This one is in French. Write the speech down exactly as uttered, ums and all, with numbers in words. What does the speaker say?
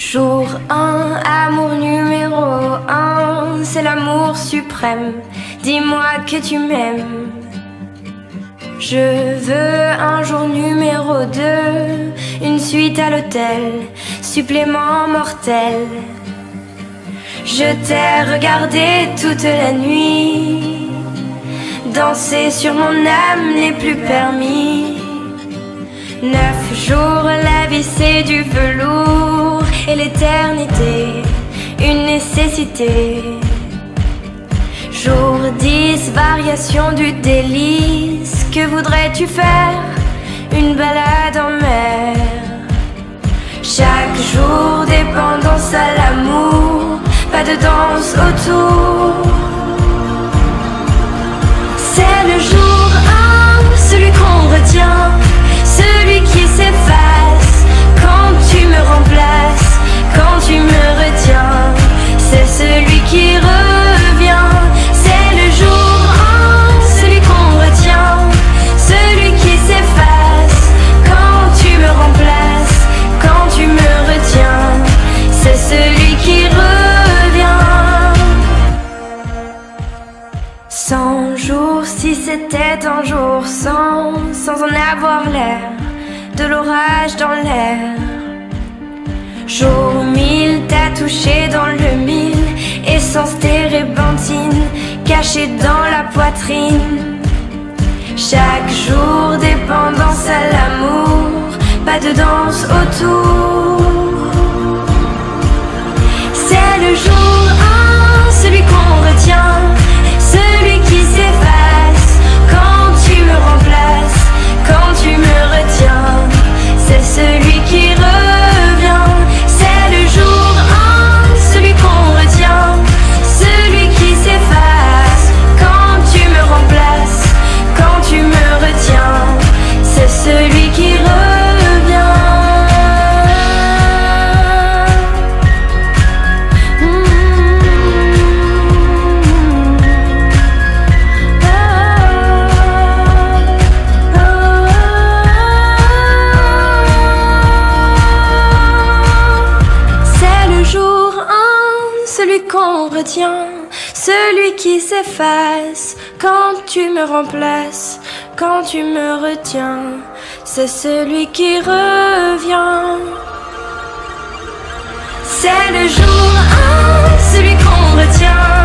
Jour un, amour numéro un, c'est l'amour suprême. Dis-moi que tu m'aimes. Je veux un jour numéro deux, une suite à l'hôtel, supplément mortel. Je t'ai regardé toute la nuit, danser sur mon âme n'est plus permis. Neuf jours, la vie c'est du velours, et l'éternité, une nécessité. Jour dix, variation du délice, que voudrais-tu faire? Une balade en mer. Chaque jour, dépendance à l'amour, pas de danse autour. C'est le jour un, celui qu'on retient, celui qui s'efface quand tu me remplaces, quand tu me retiens. C'est celui qui revient. C'est le jour un, celui qu'on retient, celui qui s'efface quand tu me remplaces, quand tu me retiens. C'est celui qui revient. Cent jours, si c'était un jour sans, sans en avoir l'air, de l'orage dans l'air. Jour mille, t'as touché dans le mille, essence térébenthine, cachée dans la poitrine. Chaque jour, dépendance à l'amour, pas de danse autour. C'est le jour un, celui qu'on retient, celui qui s'efface quand tu me remplaces, quand tu me retiens. C'est celui qui revient. C'est le jour un, celui qu'on retient, celui qui s'efface quand tu me remplaces, quand tu me retiens. C'est celui qui revient. Qu'on retient, celui qui s'efface quand tu me remplaces, quand tu me retiens. C'est celui qui revient. C'est le jour un, celui qu'on retient,